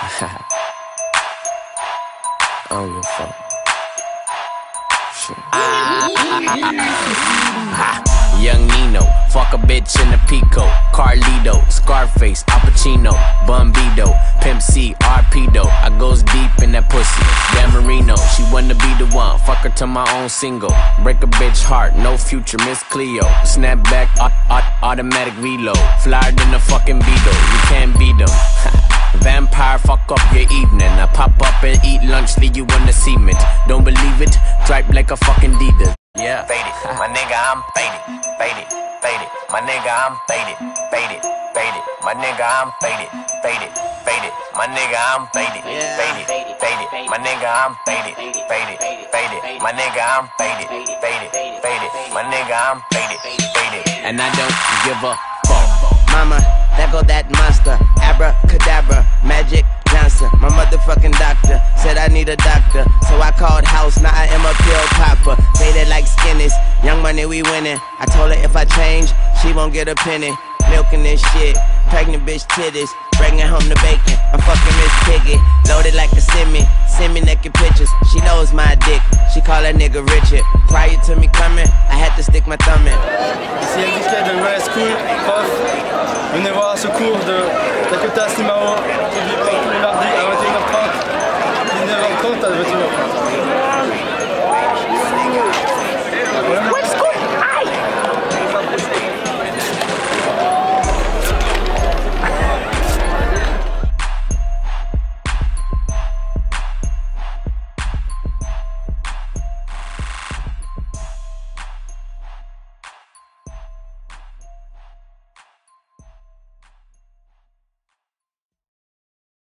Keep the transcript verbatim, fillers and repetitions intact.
I don't give a fuck. Shit. Young Nino, fuck a bitch in a Pico. Carlito, Scarface, Al Pacino, Bumbido, Pimp C, R P Do. I goes deep in that pussy. Dan Marino, she wanna be the one. Fuck her to my own single. Break a bitch heart, no future, Miss Cleo. Snap back, aut aut automatic reload. Flyer than a fucking Beetle, you can't beat them. Vampire, fuck up your evening. I pop up and eat lunch, leave you in the cement. Don't believe it? Dripe like a fucking Adidas. Yeah, faded, my nigga, I'm faded, faded, faded. My nigga, I'm faded, faded, faded. My nigga, I'm faded, faded, faded. My nigga, I'm faded, faded, faded. My nigga, I'm faded, faded, faded. My nigga, I'm faded, faded, faded. My nigga, I'm faded, faded. And I don't give a fuck. Mama, there go that monster. Abracadabra, Magic Johnson. My motherfucking doctor said I need a doctor, so I called house, now I am a pill popper. Faded like skinnies, young money we winning. I told her if I change, she won't get a penny. Milking this shit, pregnant bitch titties, bringing home the bacon. I'm fucking Miss Piggy, loaded like a semi. Send me naked pictures, she knows my dick. She call that nigga Richard. Prior to me coming, I had to stick my thumb in. Ici Enrique de High School, prof. Venez voir ce cours de faculté à Simao, qui est tous les mardis à vingt et une heures trente, dix-neuf heures trente à vingt et une heures trente.